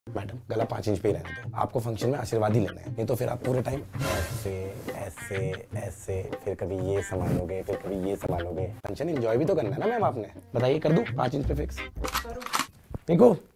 Madam गला 5 inch पे ही रहने दो, आपको फंक्शन में आशीर्वाद ही लेना है, नहीं तो फिर आप पूरे टाइम ऐसे ऐसे ऐसे, फिर कभी ये संभालोगे फिर कभी ये संभालोगे। फंक्शन एंजॉय भी तो करना है ना मैम आपने। बताइए कर दूं 5 इंच पे फिक्स? निको